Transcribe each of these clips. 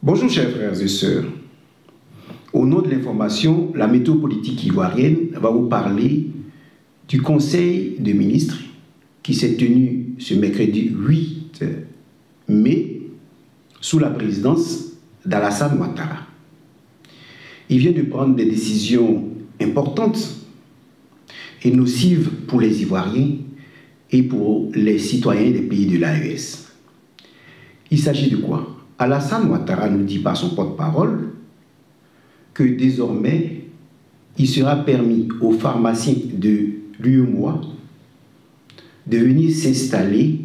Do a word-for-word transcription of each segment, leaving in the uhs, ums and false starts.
Bonjour chers frères et sœurs. Au nom de l'information, la météo politique ivoirienne va vous parler du Conseil des ministres qui s'est tenu ce mercredi huit mai sous la présidence d'Alassane Ouattara. Il vient de prendre des décisions importantes et nocives pour les Ivoiriens et pour les citoyens des pays de l'A E S. Il s'agit de quoi? Alassane Ouattara nous dit par son porte-parole que désormais, il sera permis aux pharmaciens de l'U E M O A de venir s'installer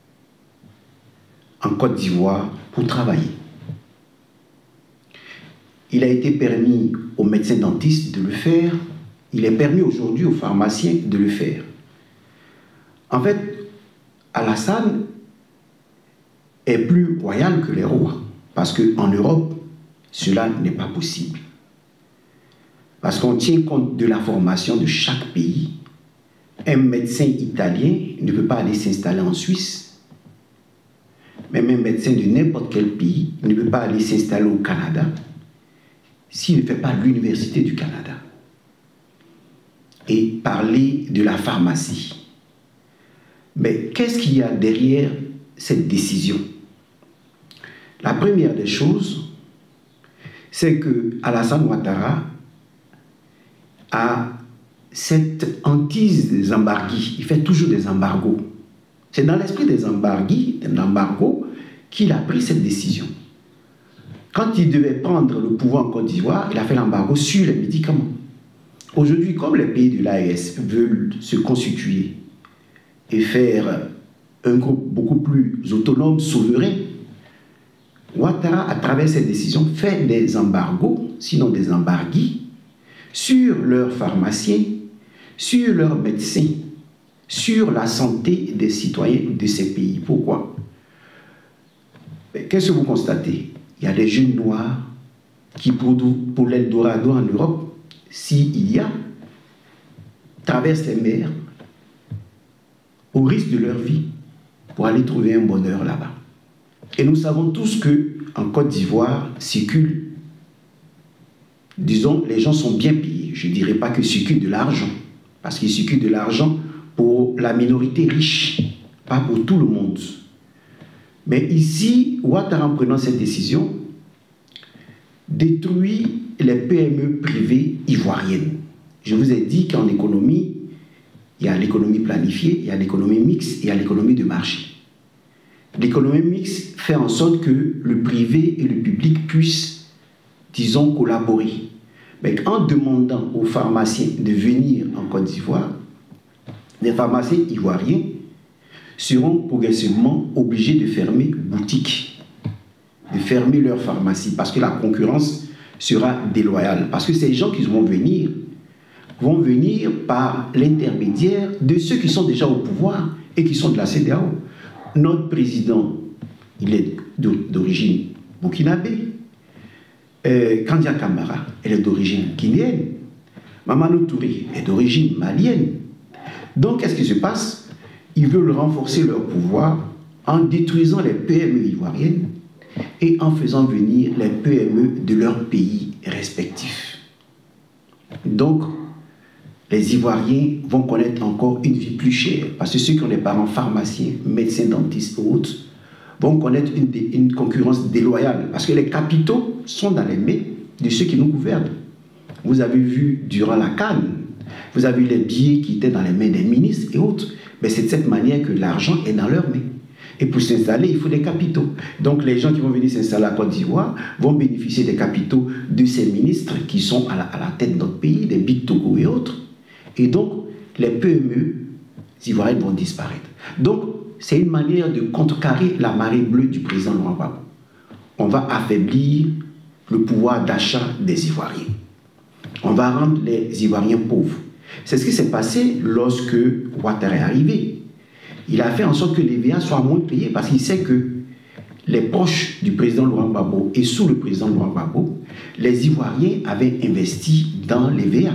en Côte d'Ivoire pour travailler. Il a été permis aux médecins dentistes de le faire. Il est permis aujourd'hui aux pharmaciens de le faire. En fait, Alassane est plus royal que les rois, parce qu'en Europe, cela n'est pas possible. Parce qu'on tient compte de la formation de chaque pays. Un médecin italien ne peut pas aller s'installer en Suisse. Même un médecin de n'importe quel pays ne peut pas aller s'installer au Canada s'il ne fait pas l'université du Canada. Et parler de la pharmacie. Mais qu'est-ce qu'il y a derrière cette décision? La première des choses, c'est que Alassane Ouattara a cette hantise des embargos. Il fait toujours des embargos. C'est dans l'esprit des embargos qu'il a pris cette décision. Quand il devait prendre le pouvoir en Côte d'Ivoire, il a fait l'embargo sur les médicaments. Aujourd'hui, comme les pays de l'A E S veulent se constituer et faire un groupe beaucoup plus autonome, souverain, Ouattara, à travers cette décision, fait des embargos, sinon des embargos, sur leurs pharmaciens, sur leurs médecins, sur la santé des citoyens de ces pays. Pourquoi? Qu'est-ce que vous constatez? Il y a des jeunes noirs qui, pour, pour l'Eldorado en Europe, s'il y a, traversent les mers au risque de leur vie pour aller trouver un bonheur là-bas. Et nous savons tous qu'en Côte d'Ivoire circule, disons, les gens sont bien payés. Je ne dirais pas que circule de l'argent, parce qu'il circule de l'argent pour la minorité riche, pas pour tout le monde. Mais ici, Ouattara, en prenant cette décision, détruit les P M E privées ivoiriennes. Je vous ai dit qu'en économie, il y a l'économie planifiée, il y a l'économie mixte, il y a l'économie de marché. L'économie mixte fait en sorte que le privé et le public puissent, disons, collaborer. Mais en demandant aux pharmaciens de venir en Côte d'Ivoire, les pharmaciens ivoiriens seront progressivement obligés de fermer boutique, de fermer leur pharmacie, parce que la concurrence sera déloyale. Parce que ces gens qui vont venir, vont venir par l'intermédiaire de ceux qui sont déjà au pouvoir et qui sont de la C E D E A O. Notre président, il est d'origine burkinabé. Euh, Kandia Camara, elle est d'origine guinéenne. Mamadou Touré est d'origine malienne. Donc, qu'est-ce qui se passe? Ils veulent renforcer leur pouvoir en détruisant les P M E ivoiriennes et en faisant venir les P M E de leurs pays respectifs. Donc, les Ivoiriens vont connaître encore une vie plus chère, parce que ceux qui ont des parents pharmaciens, médecins, dentistes et autres, vont connaître une, une concurrence déloyale, parce que les capitaux sont dans les mains de ceux qui nous gouvernent. Vous avez vu durant la CAN, vous avez vu les billets qui étaient dans les mains des ministres et autres, mais c'est de cette manière que l'argent est dans leurs mains. Et pour s'installer, il faut des capitaux. Donc les gens qui vont venir s'installer à Côte d'Ivoire vont bénéficier des capitaux de ces ministres qui sont à la, à la tête de notre pays, des Big Togo et autres. Et donc, les P M E ivoiriennes vont disparaître. Donc, c'est une manière de contrecarrer la marée bleue du président Laurent Gbagbo. On va affaiblir le pouvoir d'achat des Ivoiriens. On va rendre les Ivoiriens pauvres. C'est ce qui s'est passé lorsque Ouattara est arrivé. Il a fait en sorte que les V A soient moins payés, parce qu'il sait que les proches du président Laurent Gbagbo et sous le président Laurent Gbagbo, les Ivoiriens avaient investi dans les V A.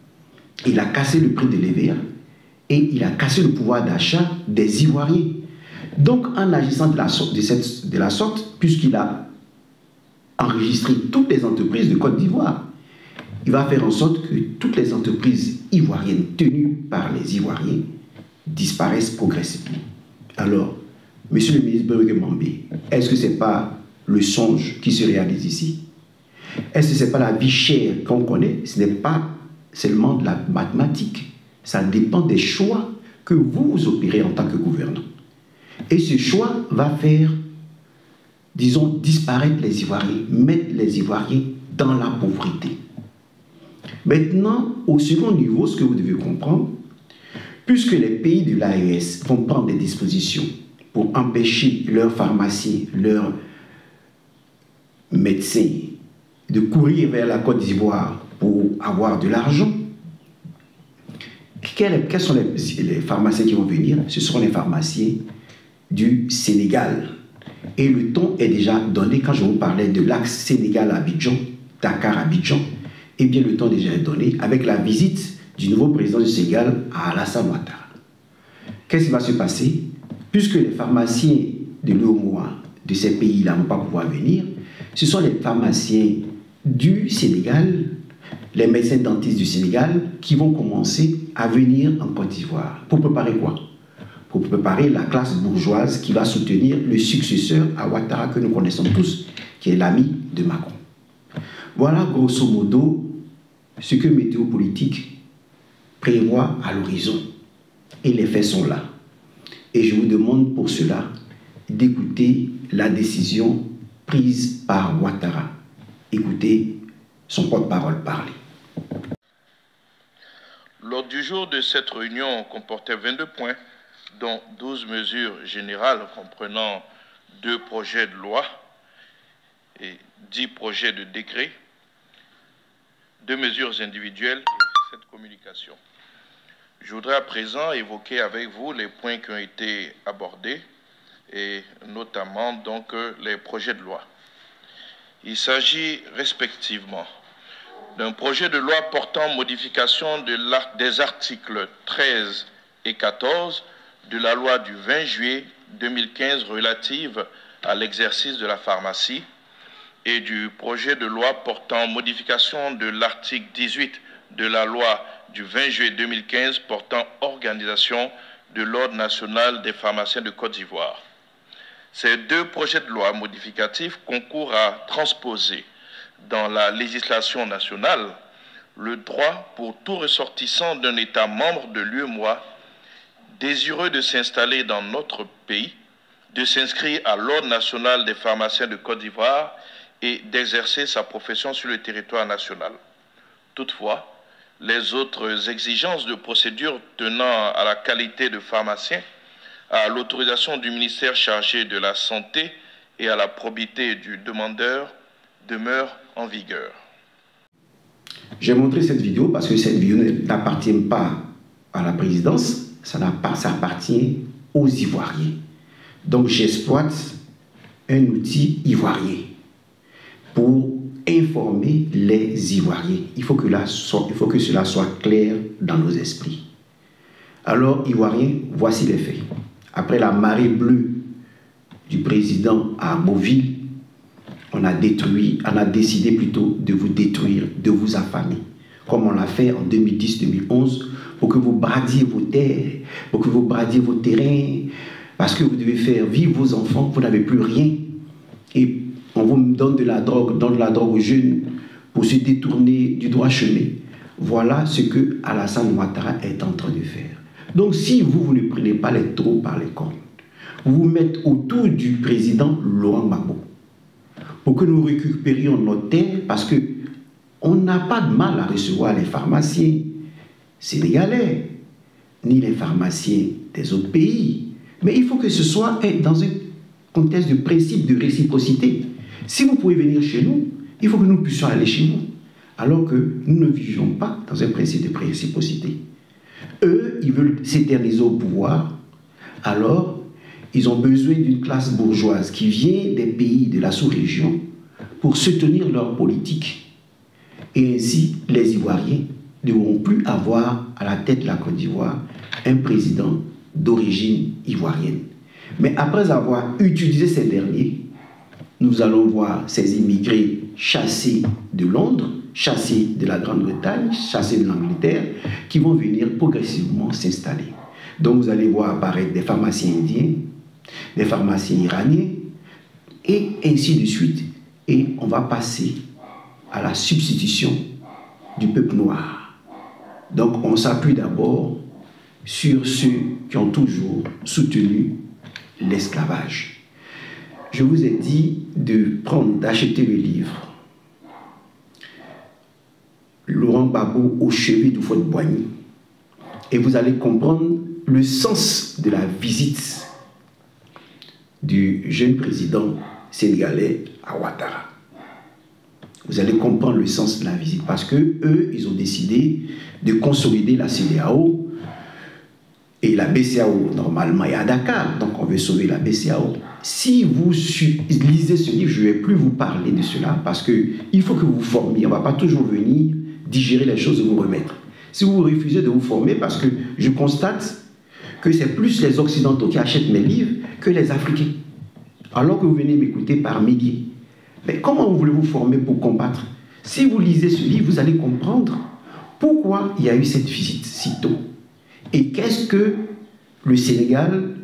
Il a cassé le prix de l'E V A et il a cassé le pouvoir d'achat des Ivoiriens. Donc, en agissant de la sorte, de cette, de la sorte puisqu'il a enregistrer toutes les entreprises de Côte d'Ivoire. Il va faire en sorte que toutes les entreprises ivoiriennes tenues par les Ivoiriens disparaissent progressivement. Alors, monsieur le ministre Berugue Mambé, est-ce que ce n'est pas le songe qui se réalise ici? Est-ce que ce n'est pas la vie chère qu'on connaît? Ce n'est pas seulement de la mathématique. Ça dépend des choix que vous, vous opérez en tant que gouvernant. Et ce choix va faire, disons, disparaître les Ivoiriens, mettre les Ivoiriens dans la pauvreté. Maintenant, au second niveau, ce que vous devez comprendre, puisque les pays de l'A E S vont prendre des dispositions pour empêcher leurs pharmaciens, leurs médecins de courir vers la Côte d'Ivoire pour avoir de l'argent, quels, quels sont les, les pharmaciens qui vont venir? Ce seront les pharmaciens du Sénégal. Et le ton est déjà donné quand je vous parlais de l'axe Sénégal-Abidjan, Dakar-Abidjan. Eh bien, le temps déjà est donné avec la visite du nouveau président du Sénégal à Alassane Ouattara. Qu'est-ce qui va se passer? Puisque les pharmaciens de l'U E M O A de ces pays-là ne vont pas pouvoir venir, ce sont les pharmaciens du Sénégal, les médecins dentistes du Sénégal qui vont commencer à venir en Côte d'Ivoire. Pour préparer quoi? Pour préparer la classe bourgeoise qui va soutenir le successeur à Ouattara que nous connaissons tous, qui est l'ami de Macron. Voilà grosso modo ce que Météo Politique prévoit à l'horizon. Et les faits sont là. Et je vous demande pour cela d'écouter la décision prise par Ouattara. Écoutez son porte-parole parler. L'ordre du jour de cette réunion comportait vingt-deux points, dont douze mesures générales comprenant deux projets de loi et dix projets de décret, deux mesures individuelles et sept communications. Je voudrais à présent évoquer avec vous les points qui ont été abordés et notamment donc les projets de loi. Il s'agit respectivement d'un projet de loi portant modification de des articles treize et quatorze de la loi du vingt juillet deux mille quinze relative à l'exercice de la pharmacie et du projet de loi portant modification de l'article dix-huit de la loi du vingt juillet deux mille quinze portant organisation de l'Ordre national des pharmaciens de Côte d'Ivoire. Ces deux projets de loi modificatifs concourent à transposer dans la législation nationale le droit pour tout ressortissant d'un État membre de l'U E M O A désireux de s'installer dans notre pays, de s'inscrire à l'Ordre national des pharmaciens de Côte d'Ivoire et d'exercer sa profession sur le territoire national. Toutefois, les autres exigences de procédure tenant à la qualité de pharmacien, à l'autorisation du ministère chargé de la Santé et à la probité du demandeur demeurent en vigueur. J'ai montré cette vidéo parce que cette vidéo n'appartient pas à la présidence, ça, ça appartient aux Ivoiriens. Donc j'exploite un outil ivoirien pour informer les Ivoiriens. Il faut que, là soit, il faut que cela soit clair dans nos esprits. Alors, Ivoiriens, voici les faits. Après la marée bleue du président à Beauville, on a détruit, on a décidé plutôt de vous détruire, de vous affamer, comme on l'a fait en deux mille dix deux mille onze, pour que vous bradiez vos terres, pour que vous bradiez vos terrains, parce que vous devez faire vivre vos enfants, vous n'avez plus rien. Et on vous donne de la drogue, donne de la drogue aux jeunes pour se détourner du droit chemin. Voilà ce que Alassane Ouattara est en train de faire. Donc si vous, vous ne prenez pas les taureaux par les cornes, vous vous mettez autour du président Laurent Gbagbo pour que nous récupérions nos terres, parce qu'on n'a pas de mal à recevoir les pharmaciens sénégalais, ni les pharmaciens des autres pays. Mais il faut que ce soit dans un contexte de principe de réciprocité. Si vous pouvez venir chez nous, il faut que nous puissions aller chez vous, alors que nous ne vivions pas dans un principe de réciprocité. Eux, ils veulent s'éterniser au pouvoir, alors ils ont besoin d'une classe bourgeoise qui vient des pays de la sous-région pour soutenir leur politique. Et ainsi, les Ivoiriens ne vont plus avoir à la tête de la Côte d'Ivoire un président d'origine ivoirienne. Mais après avoir utilisé ces derniers, nous allons voir ces immigrés chassés de Londres, chassés de la Grande-Bretagne, chassés de l'Angleterre, qui vont venir progressivement s'installer. Donc vous allez voir apparaître des pharmaciens indiens, des pharmaciens iraniens, et ainsi de suite. Et on va passer à la substitution du peuple noir. Donc on s'appuie d'abord sur ceux qui ont toujours soutenu l'esclavage. Je vous ai dit de prendre, d'acheter le livre Laurent Gbagbo au chevet du Fort Boigny, et vous allez comprendre le sens de la visite du jeune président sénégalais à Ouattara. Vous allez comprendre le sens de la visite, parce que eux, ils ont décidé de consolider la C E D E A O, et la B C E A O normalement est à Dakar, donc on veut sauver la B C E A O. Si vous lisez ce livre, je ne vais plus vous parler de cela, parce qu'il faut que vous vous formiez. On ne va pas toujours venir digérer les choses et vous remettre. Si vous refusez de vous former, parce que je constate que c'est plus les Occidentaux qui achètent mes livres que les Africains, alors que vous venez m'écouter par milliers. Mais comment voulez-vous former pour combattre? Si vous lisez ce livre, vous allez comprendre pourquoi il y a eu cette visite si tôt. Et qu'est-ce que le Sénégal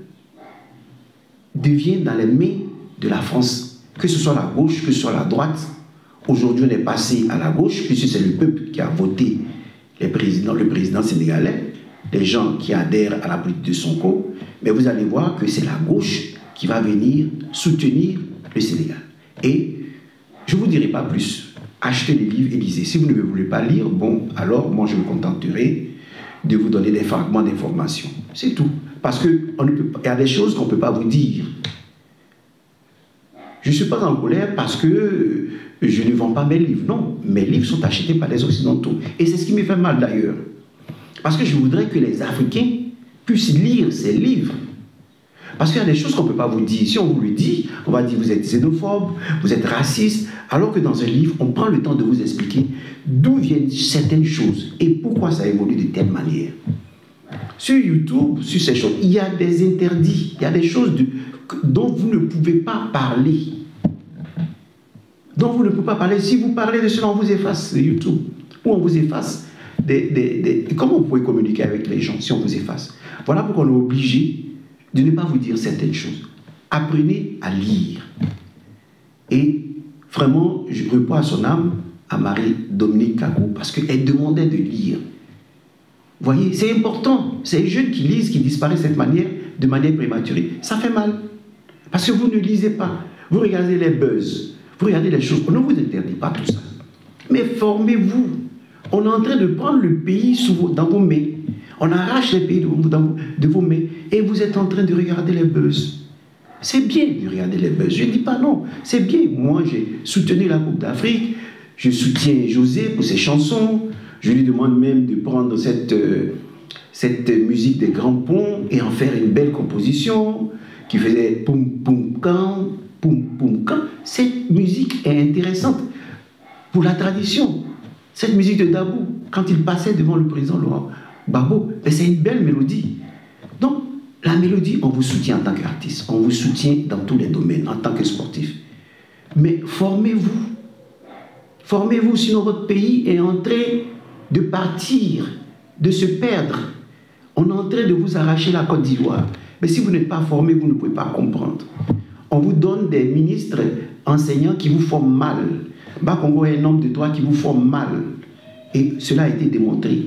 devient dans les mains de la France, que ce soit la gauche, que ce soit la droite. Aujourd'hui, on est passé à la gauche, puisque c'est le peuple qui a voté les présidents, le président sénégalais, les gens qui adhèrent à la politique de Sonko. Mais vous allez voir que c'est la gauche qui va venir soutenir le Sénégal. Et je ne vous dirai pas plus. Achetez les livres et lisez. Si vous ne voulez pas lire, bon, alors moi je me contenterai de vous donner des fragments d'informations. C'est tout. Parce qu'il y a des choses qu'on ne peut pas vous dire. Je ne suis pas en colère parce que je ne vends pas mes livres. Non, mes livres sont achetés par les Occidentaux. Et c'est ce qui me fait mal d'ailleurs. Parce que je voudrais que les Africains puissent lire ces livres. Parce qu'il y a des choses qu'on ne peut pas vous dire. Si on vous le dit, on va dire vous êtes xénophobe, vous êtes raciste, alors que dans un livre, on prend le temps de vous expliquer d'où viennent certaines choses et pourquoi ça évolue de telle manière. Sur YouTube, sur ces choses, il y a des interdits, il y a des choses de, dont vous ne pouvez pas parler. Dont vous ne pouvez pas parler. Si vous parlez de cela, on vous efface sur YouTube. Ou on vous efface. Des, des, des... Comment vous pouvez communiquer avec les gens si on vous efface? Voilà pourquoi on est obligé de ne pas vous dire certaines choses. Apprenez à lire. Et vraiment, je reprends à son âme à Marie-Dominique Kakou, parce qu'elle demandait de lire. Vous voyez, c'est important. C'est les jeunes qui lisent, qui disparaissent de cette manière, de manière prématurée. Ça fait mal. Parce que vous ne lisez pas. Vous regardez les buzz. Vous regardez les choses. On ne vous interdit pas tout ça. Mais formez-vous. On est en train de prendre le pays sous vos, dans vos mains. On arrache les pays de vos, dans, de vos mains. Et vous êtes en train de regarder les buzz. C'est bien de regarder les buzz. Je ne dis pas non. C'est bien. Moi, j'ai soutenu la Coupe d'Afrique. Je soutiens José pour ses chansons. Je lui demande même de prendre cette, euh, cette musique des grands ponts et en faire une belle composition qui faisait poum poum can, poum poum can. Cette musique est intéressante pour la tradition. Cette musique de Dabou, quand il passait devant le président Laurent Gbagbo, c'est une belle mélodie. Donc, la mélodie, on vous soutient en tant qu'artiste, on vous soutient dans tous les domaines, en tant que sportif. Mais formez-vous. Formez-vous, sinon votre pays est en train de partir, de se perdre. On est en train de vous arracher la Côte d'Ivoire. Mais si vous n'êtes pas formé, vous ne pouvez pas comprendre. On vous donne des ministres enseignants qui vous forment mal. Bakongo est un homme de droit qui vous forme mal. Et cela a été démontré.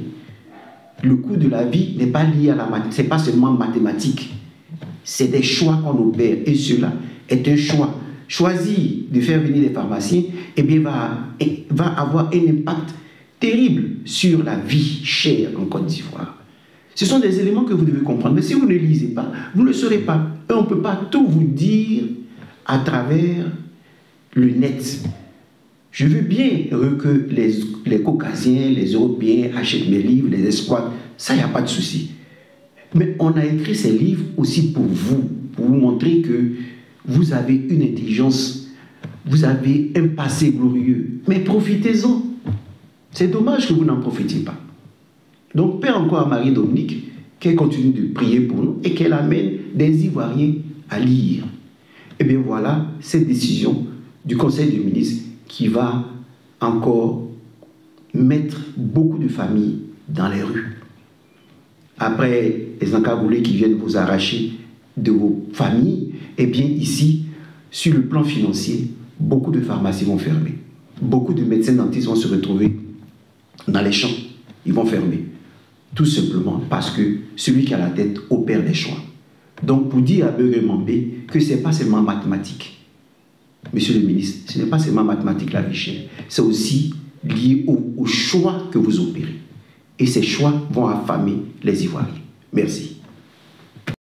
Le coût de la vie n'est pas lié à la mathématique. Ce n'est pas seulement mathématique. C'est des choix qu'on opère. Et cela est un choix. Choisir de faire venir des pharmaciens, eh bien, va, va avoir un impact terrible sur la vie chère en Côte d'Ivoire. Ce sont des éléments que vous devez comprendre. Mais si vous ne lisez pas, vous ne le saurez pas. Et on ne peut pas tout vous dire à travers le net. Je veux bien que les, les Caucasiens, les Européens achètent mes livres, les exploitent. Ça, il n'y a pas de souci. Mais on a écrit ces livres aussi pour vous, pour vous montrer que vous avez une intelligence, vous avez un passé glorieux. Mais profitez-en. C'est dommage que vous n'en profitiez pas. Donc, paix encore à Marie-Dominique, qu'elle continue de prier pour nous et qu'elle amène des Ivoiriens à lire. Et bien voilà, cette décision du Conseil des ministres qui va encore mettre beaucoup de familles dans les rues. Après les encagoulés qui viennent vous arracher de vos familles, eh bien ici, sur le plan financier, beaucoup de pharmacies vont fermer. Beaucoup de médecins dentistes vont se retrouver dans les champs. Ils vont fermer. Tout simplement parce que celui qui a la tête opère des choix. Donc pour dire à Beugé Mambé que ce n'est pas seulement mathématique, monsieur le ministre, ce n'est pas seulement mathématique la vie chère, c'est aussi lié au, au choix que vous opérez. Et ces choix vont affamer les Ivoiriens. Merci.